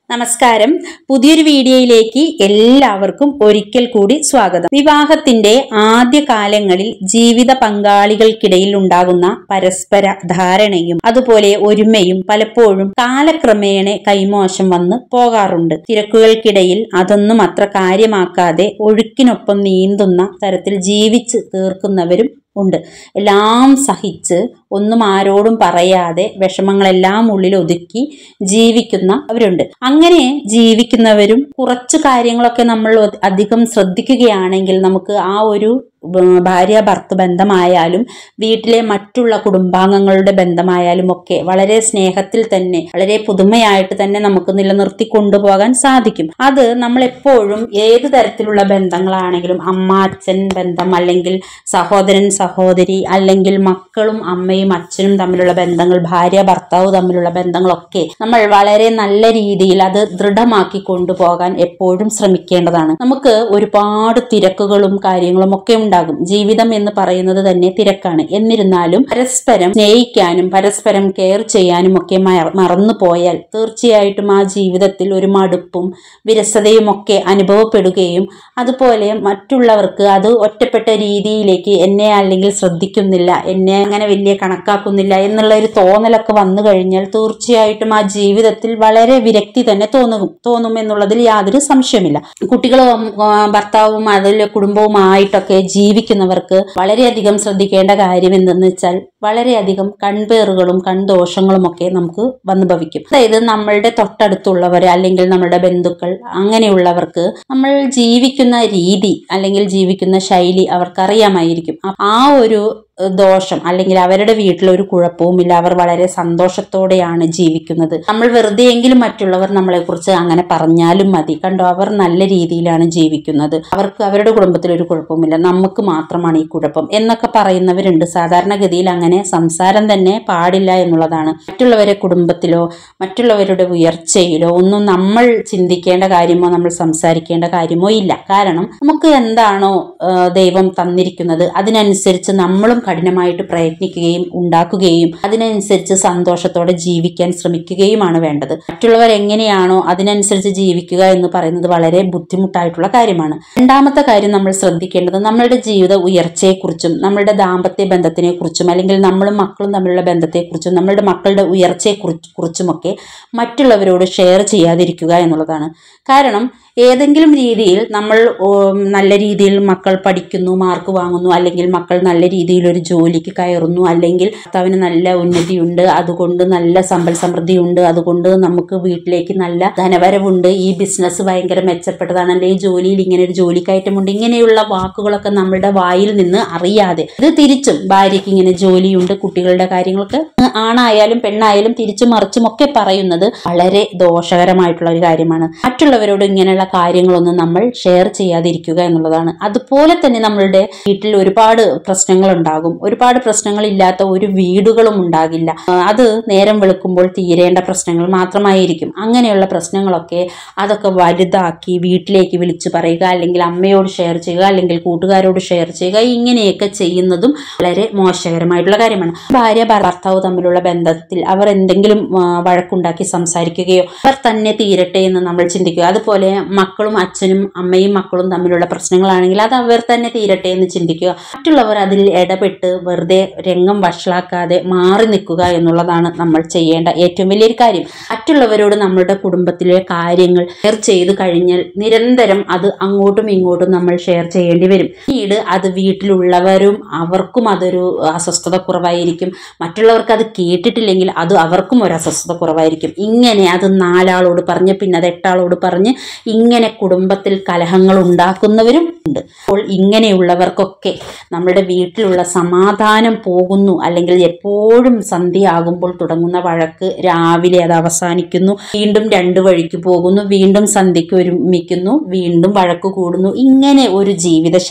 നമസ്കാരം. പുതിയൊരു വീഡിയോയിലേക്ക് എല്ലാവർക്കും ഒരിക്കൽ കൂടി സ്വാഗതം. വിവാഹത്തിന്റെ ആദ്യ കാലങ്ങളിൽ ജീവിത പങ്കാളികൾക്കിടയിൽ ഉണ്ടാകുന്ന പരസ്പര ധാരണയും അതുപോലെ ഒരുമയും പലപ്പോഴും കാലക്രമേണ കൈമോശം വന്ന് പോകാറുണ്ട്. തിരക്കുകൾക്കിടയിൽ അതൊന്നും അത്ര കാര്യമാക്കാതെ ഒഴുക്കിനൊപ്പം നീന്തുന്ന തരത്തിൽ ജീവിച്ച് തീർക്കുന്നവരും ഉണ്ട്. എല്ലാം സഹിച്ച് ഒന്നും ആരോടും പറയാതെ വിഷമങ്ങളെല്ലാം ഉള്ളിൽ ഒതുക്കി ജീവിക്കുന്നവരുണ്ട്. അങ്ങനെ ജീവിക്കുന്നവരും കുറച്ചു കാര്യങ്ങളൊക്കെ നമ്മൾ അധികം ശ്രദ്ധിക്കുകയാണെങ്കിൽ നമുക്ക് ആ ഒരു ഭാര്യ ഭർത്തൃ ബന്ധമായാലും വീട്ടിലെ മറ്റുള്ള കുടുംബാംഗങ്ങളുടെ ബന്ധമായാലും ഒക്കെ വളരെ സ്നേഹത്തിൽ തന്നെ വളരെ പുതുമയായിട്ട് തന്നെ നമുക്ക് നിലനിർത്തി കൊണ്ടുപോകാൻ സാധിക്കും. അത് നമ്മൾ എപ്പോഴും ഏത് തരത്തിലുള്ള ബന്ധങ്ങളാണെങ്കിലും അമ്മ അച്ഛൻ ബന്ധം, അല്ലെങ്കിൽ സഹോദരൻ സഹോദരി, അല്ലെങ്കിൽ മക്കളും അമ്മയും അച്ഛനും തമ്മിലുള്ള ബന്ധങ്ങൾ, ഭാര്യ ഭർത്താവ് തമ്മിലുള്ള ബന്ധങ്ങളൊക്കെ നമ്മൾ വളരെ നല്ല രീതിയിൽ അത് ദൃഢമാക്കി കൊണ്ടുപോകാൻ എപ്പോഴും ശ്രമിക്കേണ്ടതാണ്. നമുക്ക് ഒരുപാട് തിരക്കുകളും കാര്യങ്ങളും ഒക്കെ ഉണ്ടാകും. ജീവിതം എന്ന് പറയുന്നത് തന്നെ തിരക്കാണ്. എന്നിരുന്നാലും പരസ്പരം സ്നേഹിക്കാനും പരസ്പരം കെയർ ചെയ്യാനും ഒക്കെ മറന്നു പോയാൽ തീർച്ചയായിട്ടും ആ ജീവിതത്തിൽ ഒരു മടുപ്പും വിരസതയും ഒക്കെ അനുഭവപ്പെടുകയും അതുപോലെ മറ്റുള്ളവർക്ക് അത് ഒറ്റപ്പെട്ട രീതിയിലേക്ക് എന്നെ അല്ലെങ്കിൽ ശ്രദ്ധിക്കുന്നില്ല, എന്നെ അങ്ങനെ വലിയ കണക്കാക്കുന്നില്ല എന്നുള്ള ഒരു തോന്നലൊക്കെ വന്നു കഴിഞ്ഞാൽ തീർച്ചയായിട്ടും ആ ജീവിതത്തിൽ വളരെ വിരക്തി തന്നെ തോന്നും എന്നുള്ളതിൽ യാതൊരു സംശയമില്ല. കുട്ടികളും ഭർത്താവും അതിൽ കുടുംബവുമായിട്ടൊക്കെ ജീവിക്കുന്നവർക്ക് വളരെയധികം ശ്രദ്ധിക്കേണ്ട കാര്യം എന്തെന്ന് വെച്ചാൽ വളരെയധികം കൺപേറുകളും കൺദോഷങ്ങളും ഒക്കെ നമുക്ക് വന്നു ഭവിക്കും. അതായത് നമ്മളുടെ തൊട്ടടുത്തുള്ളവർ അല്ലെങ്കിൽ നമ്മുടെ ബന്ധുക്കൾ അങ്ങനെയുള്ളവർക്ക് നമ്മൾ ജീവിക്കുന്ന രീതി അല്ലെങ്കിൽ ജീവിക്കുന്ന ശൈലി അവർക്കറിയാമായിരിക്കും. ആ ഒരു ദോഷം അല്ലെങ്കിൽ അവരുടെ വീട്ടിലൊരു കുഴപ്പവുമില്ല, അവർ വളരെ സന്തോഷത്തോടെയാണ് ജീവിക്കുന്നത്. നമ്മൾ വെറുതെയെങ്കിലും മറ്റുള്ളവർ നമ്മളെക്കുറിച്ച് അങ്ങനെ പറഞ്ഞാലും മതി, കണ്ടോ അവർ നല്ല രീതിയിലാണ് ജീവിക്കുന്നത്, അവർക്ക് അവരുടെ കുടുംബത്തിൽ ഒരു കുഴപ്പവുമില്ല, നമുക്ക് മാത്രമാണ് ഈ കുഴപ്പം എന്നൊക്കെ പറയുന്നവരുണ്ട്. സാധാരണഗതിയിൽ അങ്ങനെ സംസാരം തന്നെ പാടില്ല എന്നുള്ളതാണ്. മറ്റുള്ളവരെ കുടുംബത്തിലോ മറ്റുള്ളവരുടെ ഉയർച്ചയിലോ ഒന്നും നമ്മൾ ചിന്തിക്കേണ്ട കാര്യമോ നമ്മൾ സംസാരിക്കേണ്ട കാര്യമോ ഇല്ല. കാരണം നമുക്ക് എന്താണോ ദൈവം തന്നിരിക്കുന്നത് അതിനനുസരിച്ച് നമ്മളും കഠിനമായിട്ട് പ്രയത്നിക്കുകയും ഉണ്ടാക്കുകയും അതിനനുസരിച്ച് സന്തോഷത്തോടെ ജീവിക്കാൻ ശ്രമിക്കുകയുമാണ് വേണ്ടത്. മറ്റുള്ളവർ എങ്ങനെയാണോ അതിനനുസരിച്ച് ജീവിക്കുക എന്ന് പറയുന്നത് വളരെ ബുദ്ധിമുട്ടായിട്ടുള്ള കാര്യമാണ്. രണ്ടാമത്തെ കാര്യം നമ്മൾ ശ്രദ്ധിക്കേണ്ടത് നമ്മളുടെ ജീവിത ഉയർച്ചയെക്കുറിച്ചും നമ്മളുടെ ദാമ്പത്യ ബന്ധത്തിനെ കുറിച്ചും അല്ലെങ്കിൽ നമ്മളും മക്കളും തമ്മിലുള്ള ബന്ധത്തെക്കുറിച്ചും നമ്മളുടെ മക്കളുടെ ഉയർച്ചയെക്കുറിച്ചുമൊക്കെ മറ്റുള്ളവരോട് ഷെയർ ചെയ്യാതിരിക്കുക എന്നുള്ളതാണ്. കാരണം ഏതെങ്കിലും രീതിയിൽ നമ്മൾ നല്ല രീതിയിൽ മക്കൾ പഠിക്കുന്നു, മാർക്ക് വാങ്ങുന്നു, അല്ലെങ്കിൽ മക്കൾ നല്ല രീതിയിൽ ഒരു ജോലിക്ക് കയറുന്നു, അല്ലെങ്കിൽ ഭർത്താവിന് നല്ല ഉന്നതിയുണ്ട്, അതുകൊണ്ട് നല്ല സമ്പൽ സമൃദ്ധിയുണ്ട്, അതുകൊണ്ട് നമുക്ക് വീട്ടിലേക്ക് നല്ല ധനവരവുണ്ട്, ഈ ബിസിനസ് ഭയങ്കര മെച്ചപ്പെട്ടതാണ്, അല്ലെങ്കിൽ ജോലിയിൽ ഇങ്ങനെ ഒരു ജോലിക്കയറ്റമുണ്ട്, ഇങ്ങനെയുള്ള വാക്കുകളൊക്കെ നമ്മളുടെ വായിൽ നിന്ന് അറിയാതെ ഇത് തിരിച്ചും ഭാര്യയ്ക്ക് ഇങ്ങനെ ജോലിയുണ്ട്, കുട്ടികളുടെ കാര്യങ്ങളൊക്കെ ആണായാലും പെണ്ണായാലും തിരിച്ചും മറിച്ചും ഒക്കെ പറയുന്നത് വളരെ ദോഷകരമായിട്ടുള്ള ഒരു കാര്യമാണ്. മറ്റുള്ളവരോട് ഇങ്ങനെയുള്ള കാര്യങ്ങളൊന്നും നമ്മൾ ഷെയർ ചെയ്യാതിരിക്കുക എന്നുള്ളതാണ്. അതുപോലെ തന്നെ നമ്മളുടെ വീട്ടിൽ ഒരുപാട് പ്രശ്നങ്ങൾ ഉണ്ടാകും. ഒരുപാട് പ്രശ്നങ്ങളില്ലാത്ത ഒരു വീടുകളും ഉണ്ടാകില്ല. അത് നേരം വെളുക്കുമ്പോൾ തീരേണ്ട പ്രശ്നങ്ങൾ മാത്രമായിരിക്കും. അങ്ങനെയുള്ള പ്രശ്നങ്ങളൊക്കെ അതൊക്കെ വലുതാക്കി വീട്ടിലേക്ക് വിളിച്ചു പറയുക, അല്ലെങ്കിൽ അമ്മയോട് ഷെയർ ചെയ്യുക, അല്ലെങ്കിൽ കൂട്ടുകാരോട് ഷെയർ ചെയ്യുക, ഇങ്ങനെയൊക്കെ ചെയ്യുന്നതും വളരെ മോശകരമായിട്ടുള്ള കാര്യമാണ്. ഭാര്യ ഭർത്താവ് തമ്മിലുള്ള ബന്ധത്തിൽ അവർ എന്തെങ്കിലും വഴക്കുണ്ടാക്കി സംസാരിക്കുകയോ അവർ തന്നെ തീരട്ടെ എന്ന് നമ്മൾ ചിന്തിക്കുക. അതുപോലെ മക്കളും അച്ഛനും അമ്മയും മക്കളും തമ്മിലുള്ള പ്രശ്നങ്ങളാണെങ്കിൽ അത് അവർ തന്നെ തീരട്ടെ എന്ന് ചിന്തിക്കുക. മറ്റുള്ളവർ അതിൽ ഇടപെട്ട് വെറുതെ രംഗം വഷളാക്കാതെ മാറി നിൽക്കുക എന്നുള്ളതാണ് നമ്മൾ ചെയ്യേണ്ട ഏറ്റവും വലിയൊരു കാര്യം. മറ്റുള്ളവരോട് നമ്മളുടെ കുടുംബത്തിലെ കാര്യങ്ങൾ ഷെയർ ചെയ്ത് കഴിഞ്ഞാൽ നിരന്തരം അത് അങ്ങോട്ടും ഇങ്ങോട്ടും നമ്മൾ ഷെയർ ചെയ്യേണ്ടി വരും. പിന്നീട് അത് വീട്ടിലുള്ളവരും അവർക്കും അതൊരു അസ്വസ്ഥത കുറവായിരിക്കും. മറ്റുള്ളവർക്ക് അത് കേട്ടിട്ടില്ലെങ്കിൽ അത് അവർക്കും ഒരു അസ്വസ്ഥത കുറവായിരിക്കും. ഇങ്ങനെ അത് 4 ആളോട് പറഞ്ഞ് പിന്നെ അത് 8 ആളോട് പറഞ്ഞ് ഇങ്ങനെ കുടുംബത്തിൽ കലഹങ്ങൾ ഉണ്ടാക്കുന്നവരും ഉണ്ട്. അപ്പോൾ ഇങ്ങനെയുള്ളവർക്കൊക്കെ നമ്മുടെ വീട്ടിലുള്ള സമാധാനം പോകുന്നു, അല്ലെങ്കിൽ എപ്പോഴും സന്ധ്യയാകുമ്പോൾ തുടങ്ങുന്ന വഴക്ക് രാവിലെ അത് അവസാനിക്കുന്നു, വീണ്ടും 2 വഴിക്ക് പോകുന്നു, വീണ്ടും സന്ധ്യയ്ക്ക് ഒരുമിക്കുന്നു, വീണ്ടും വഴക്ക് കൂടുന്നു. ഇങ്ങനെ ഒരു ജീവിത ശൈലി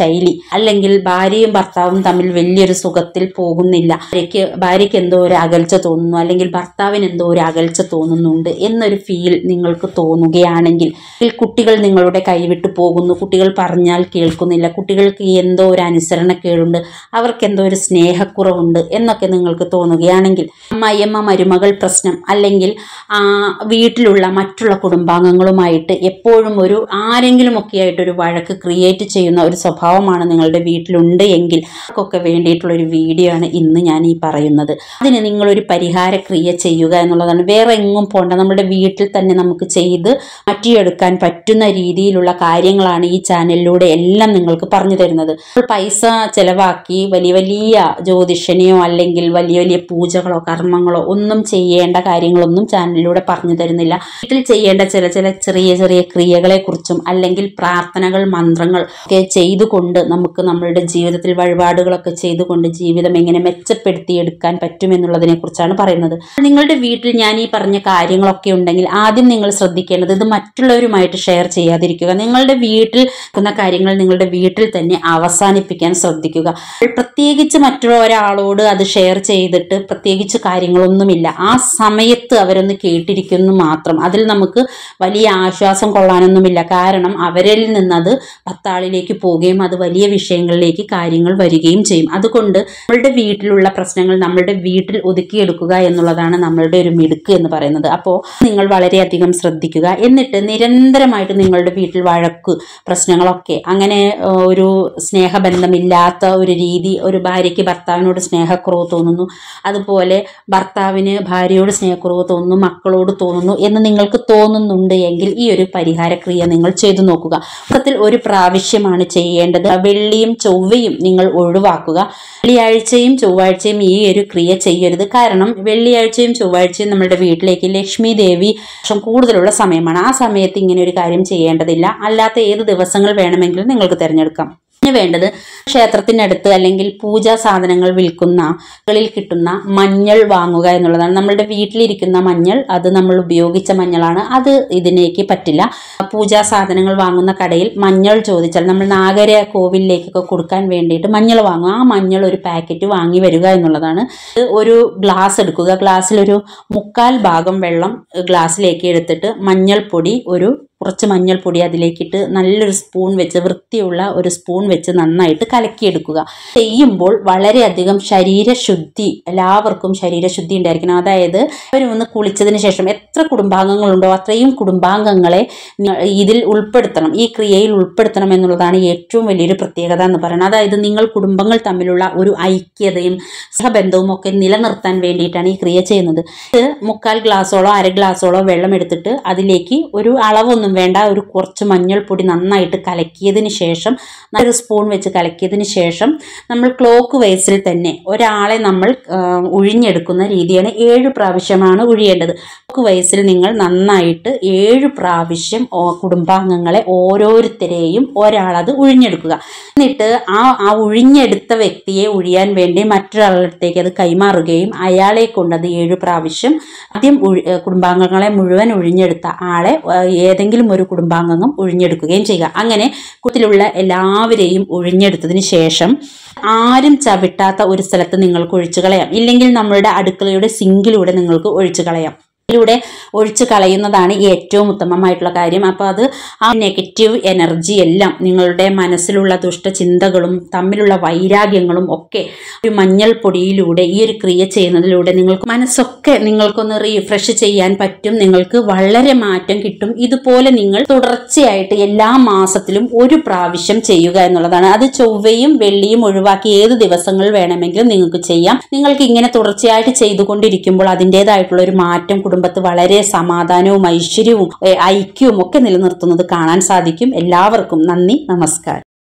അല്ലെങ്കിൽ ഭാര്യയും ഭർത്താവും തമ്മിൽ വലിയൊരു സുഖത്തിൽ പോകുന്നില്ല, ഭാര്യയ്ക്ക് എന്തോ ഒരു അകൽച്ച തോന്നുന്നു, അല്ലെങ്കിൽ ഭർത്താവിന് എന്തോ ഒരു അകൽച്ച തോന്നുന്നുണ്ട് എന്നൊരു ഫീൽ നിങ്ങൾക്ക് തോന്നുകയാണെങ്കിൽ, കുട്ടികൾ നിങ്ങളുടെ കൈവിട്ട് പോകുന്നു, കുട്ടികൾ പറഞ്ഞാൽ കേൾക്കുന്നില്ല, കുട്ടികൾക്ക് എന്തോ ഒരു അനുസരണക്കേടുണ്ട്, അവർക്ക് എന്തോ ഒരു സ്നേഹക്കുറവുണ്ട് എന്നൊക്കെ നിങ്ങൾക്ക് തോന്നുകയാണെങ്കിൽ, അമ്മായിയമ്മ മരുമകൾ പ്രശ്നം, അല്ലെങ്കിൽ വീട്ടിലുള്ള മറ്റുള്ള കുടുംബാംഗങ്ങളുമായിട്ട് എപ്പോഴും ഒരു ആരെങ്കിലുമൊക്കെ ആയിട്ടൊരു വഴക്ക് ക്രിയേറ്റ് ചെയ്യുന്ന ഒരു സ്വഭാവമാണ് നിങ്ങളുടെ വീട്ടിലുണ്ട് എങ്കിൽ അവർക്കൊക്കെ വേണ്ടിയിട്ടുള്ളൊരു വീഡിയോ ആണ് ഇന്ന് ഞാൻ ഈ പറയുന്നത്. അതിന് നിങ്ങളൊരു പരിഹാരക്രിയ ചെയ്യുക എന്നുള്ളതാണ്. വേറെ എങ്ങും പോണ്ട, നമ്മുടെ വീട്ടിൽ തന്നെ നമുക്ക് ചെയ്ത് മാറ്റിയെടുക്കാൻ പറ്റുന്ന രീതിയിലുള്ള കാര്യങ്ങളാണ് ഈ ചാനലിലൂടെ എല്ലാം നിങ്ങൾക്ക് പറഞ്ഞു തരുന്നത്. പൈസ ചെലവാക്കി വലിയ വലിയ ജ്യോതിഷനെയോ അല്ലെങ്കിൽ വലിയ വലിയ പൂജകളോ കർമ്മങ്ങളോ ഒന്നും ചെയ്യേണ്ട കാര്യങ്ങളൊന്നും ചാനലിലൂടെ പറഞ്ഞു തരുന്നില്ല. വീട്ടിൽ ചെയ്യേണ്ട ചില ചെറിയ ചെറിയ ക്രിയകളെ കുറിച്ചും അല്ലെങ്കിൽ പ്രാർത്ഥനകൾ, മന്ത്രങ്ങൾ ഒക്കെ ചെയ്തുകൊണ്ട് നമുക്ക് നമ്മളുടെ ജീവിതത്തിൽ വഴിപാടുകളൊക്കെ ചെയ്തുകൊണ്ട് ജീവിതം എങ്ങനെ മെച്ചപ്പെടുത്തിയെടുക്കാൻ പറ്റുമെന്നുള്ളതിനെ കുറിച്ചാണ് പറയുന്നത്. നിങ്ങളുടെ വീട്ടിൽ ഞാൻ ഈ പറഞ്ഞ കാര്യങ്ങളൊക്കെ ഉണ്ടെങ്കിൽ ആദ്യം നിങ്ങൾ ശ്രദ്ധിക്കേണ്ടത് ഇത് മറ്റുള്ളവരുമായിട്ട് ഷെയർ ചെയ്യാതിരിക്കുക. നിങ്ങളുടെ വീട്ടിൽ നടക്കുന്ന കാര്യങ്ങൾ നിങ്ങളുടെ വീട്ടിൽ തന്നെ അവസാനിപ്പിക്കാൻ ശ്രദ്ധിക്കുക. പ്രത്യേകിച്ച് മറ്റുള്ള ഒരാളോട് അത് ഷെയർ ചെയ്തിട്ട് പ്രത്യേകിച്ച് കാര്യങ്ങളൊന്നുമില്ല, ആ സമയത്ത് അവരൊന്ന് കേട്ടിരിക്കുന്നു മാത്രം. അതിൽ നമുക്ക് വലിയ ആശ്വാസം കൊള്ളാനൊന്നുമില്ല. കാരണം അവരിൽ നിന്നത് പത്താളിലേക്ക് പോവുകയും അത് വലിയ വിഷയങ്ങളിലേക്ക് കാര്യങ്ങൾ വരികയും ചെയ്യും. അതുകൊണ്ട് നമ്മളുടെ വീട്ടിലുള്ള പ്രശ്നങ്ങൾ നമ്മളുടെ വീട്ടിൽ ഒതുക്കിയെടുക്കുക എന്നുള്ളതാണ് നമ്മളുടെ ഒരു മിടുക്ക് എന്ന് പറയുന്നത്. അപ്പോൾ നിങ്ങൾ വളരെയധികം ശ്രദ്ധിക്കുക. എന്നിട്ട് നിരന്തരമായിട്ട് നിങ്ങളുടെ വീട്ടിൽ വഴക്ക്, പ്രശ്നങ്ങളൊക്കെ, അങ്ങനെ ഒരു സ്നേഹബന്ധമില്ലാത്ത ഒരു രീതി, ഒരു ഭാര്യയ്ക്ക് ഭർത്താവിനോട് സ്നേഹക്കുറവ് തോന്നുന്നു, അതുപോലെ ഭർത്താവിന് ഭാര്യയോട് സ്നേഹക്കുറവ് തോന്നുന്നു, മക്കളോട് തോന്നുന്നു എന്ന് നിങ്ങൾക്ക് തോന്നുന്നുണ്ട് എങ്കിൽ ഈ ഒരു പരിഹാരക്രിയ നിങ്ങൾ ചെയ്തു നോക്കുക. മൊത്തത്തിൽ ഒരു പ്രാവശ്യമാണ് ചെയ്യേണ്ടത്. വെള്ളിയും ചൊവ്വയും നിങ്ങൾ ഒഴിവാക്കുക. വെള്ളിയാഴ്ചയും ചൊവ്വാഴ്ചയും ഈ ഒരു ക്രിയ ചെയ്യരുത്. കാരണം വെള്ളിയാഴ്ചയും ചൊവ്വാഴ്ചയും നമ്മുടെ വീട്ടിലേക്ക് ലക്ഷ്മി ദേവി കൂടുതലുള്ള സമയമാണ്. ആ സമയത്ത് ഇങ്ങനെ ഒരു കാര്യം ചെയ്യേണ്ടതില്ല. അല്ലാത്ത ഏത് ദിവസങ്ങൾ വേണമെങ്കിലും നിങ്ങൾക്ക് തിരഞ്ഞെടുക്കാം. വേണ്ടത് ക്ഷേത്രത്തിനടുത്ത് അല്ലെങ്കിൽ പൂജാ സാധനങ്ങൾ വിൽക്കുന്ന കളിൽ കിട്ടുന്ന മഞ്ഞൾ വാങ്ങുക എന്നുള്ളതാണ്. നമ്മളുടെ വീട്ടിലിരിക്കുന്ന മഞ്ഞൾ, അത് നമ്മൾ ഉപയോഗിച്ച മഞ്ഞളാണ്, അത് ഇതിലേക്ക് പറ്റില്ല. പൂജാ സാധനങ്ങൾ വാങ്ങുന്ന കടയിൽ മഞ്ഞൾ ചോദിച്ചാൽ നമ്മൾ നാഗര കോവിലേക്കൊക്കെ കൊടുക്കാൻ വേണ്ടിയിട്ട് മഞ്ഞൾ വാങ്ങുക. ആ മഞ്ഞൾ ഒരു പാക്കറ്റ് വാങ്ങി വരിക എന്നുള്ളതാണ്. ഒരു ഗ്ലാസ് എടുക്കുക. ഗ്ലാസ്സിലൊരു 1/4 ഭാഗം വെള്ളം ഗ്ലാസ്സിലേക്ക് എടുത്തിട്ട് മഞ്ഞൾപ്പൊടി, കുറച്ച് മഞ്ഞൾപ്പൊടി അതിലേക്കിട്ട് നല്ലൊരു സ്പൂൺ വെച്ച്, വൃത്തിയുള്ള ഒരു സ്പൂൺ വെച്ച് നന്നായിട്ട് കലക്കിയെടുക്കുക. ചെയ്യുമ്പോൾ വളരെയധികം ശരീരശുദ്ധി, എല്ലാവർക്കും ശരീരശുദ്ധി ഉണ്ടായിരിക്കണം. അതായത് ഒന്ന് കുളിച്ചതിന് ശേഷം എത്ര കുടുംബാംഗങ്ങളുണ്ടോ അത്രയും കുടുംബാംഗങ്ങളെ ഇതിൽ ഉൾപ്പെടുത്തണം, ഈ ക്രിയയിൽ ഉൾപ്പെടുത്തണം എന്നുള്ളതാണ് ഏറ്റവും വലിയൊരു പ്രത്യേകത എന്ന് പറയുന്നത്. അതായത് നിങ്ങൾ കുടുംബങ്ങൾ തമ്മിലുള്ള ഒരു ഐക്യതയും സഹബന്ധവും ഒക്കെ നിലനിർത്താൻ വേണ്ടിയിട്ടാണ് ഈ ക്രിയ ചെയ്യുന്നത്. 1/4 ഗ്ലാസോളോ 1/2 ഗ്ലാസോളോ വെള്ളം എടുത്തിട്ട് അതിലേക്ക് ഒരു അളവൊന്നും വേണ്ട, ഒരു കുറച്ച് മഞ്ഞൾപ്പൊടി നന്നായിട്ട് കലക്കിയതിന് ശേഷം, നല്ലൊരു സ്പൂൺ വെച്ച് കലക്കിയതിന് ശേഷം നമ്മൾ ക്ലോക്ക് വൈസിൽ തന്നെ ഒരാളെ നമ്മൾ ഉഴിഞ്ഞെടുക്കുന്ന രീതിയാണ്. 7 പ്രാവശ്യമാണ് ഉഴിയേണ്ടത്. ക്ലോക്ക് വൈസിൽ നിങ്ങൾ നന്നായിട്ട് 7 പ്രാവശ്യം കുടുംബാംഗങ്ങളെ ഓരോരുത്തരെയും ഒരാളത് ഉഴിഞ്ഞെടുക്കുക. എന്നിട്ട് ആ ഉഴിഞ്ഞെടുത്ത വ്യക്തിയെ ഒഴിയാൻ വേണ്ടി മറ്റൊരാളുടെ അത് കൈമാറുകയും അയാളെ കൊണ്ട് അത് 7 പ്രാവശ്യം ആദ്യം കുടുംബാംഗങ്ങളെ മുഴുവൻ ഒഴിഞ്ഞെടുത്ത ആളെ ഏതെങ്കിലും ഒരു കുടുംബാംഗം ഒഴിഞ്ഞെടുക്കുകയും ചെയ്യുക. അങ്ങനെ കുടുംബത്തിലുള്ള എല്ലാവരെയും ഒഴിഞ്ഞെടുത്തതിന് ശേഷം ആരും ചവിട്ടാത്ത ഒരു സ്ഥലത്ത് നിങ്ങൾക്ക് ഒഴിച്ചു കളയാം. ഇല്ലെങ്കിൽ നമ്മളുടെ അടുക്കളയുടെ സിങ്കിലൂടെ നിങ്ങൾക്ക് ഒഴിച്ചു കളയാം. ിലൂടെ ഒഴിച്ചു കളയുന്നതാണ് ഏറ്റവും ഉത്തമമായിട്ടുള്ള കാര്യം. അപ്പോൾ അത് ആ നെഗറ്റീവ് എനർജി എല്ലാം, നിങ്ങളുടെ മനസ്സിലുള്ള ദുഷ്ടചിന്തകളും തമ്മിലുള്ള വൈരാഗ്യങ്ങളും ഒക്കെ ഒരു മഞ്ഞൾപ്പൊടിയിലൂടെ, ഈ ഒരു ക്രിയ ചെയ്യുന്നതിലൂടെ നിങ്ങൾക്ക് മനസ്സൊക്കെ നിങ്ങൾക്കൊന്ന് റീഫ്രഷ് ചെയ്യാൻ പറ്റും. നിങ്ങൾക്ക് വളരെ മാറ്റം കിട്ടും. ഇതുപോലെ നിങ്ങൾ തുടർച്ചയായിട്ട് എല്ലാ മാസത്തിലും 1 പ്രാവശ്യം ചെയ്യുക എന്നുള്ളതാണ്. അത് ചൊവ്വയും വെള്ളിയും ഒഴിവാക്കി ഏത് ദിവസങ്ങൾ വേണമെങ്കിലും നിങ്ങൾക്ക് ചെയ്യാം. നിങ്ങൾക്ക് ഇങ്ങനെ തുടർച്ചയായിട്ട് ചെയ്തുകൊണ്ടിരിക്കുമ്പോൾ അതിൻ്റെതായിട്ടുള്ള ഒരു മാറ്റം കുടുംബത്ത് വളരെ സമാധാനവും ഐശ്വര്യവും ഐക്യവും ഒക്കെ നിലനിർത്തുന്നത് കാണാൻ സാധിക്കും. എല്ലാവർക്കും നന്ദി, നമസ്കാരം.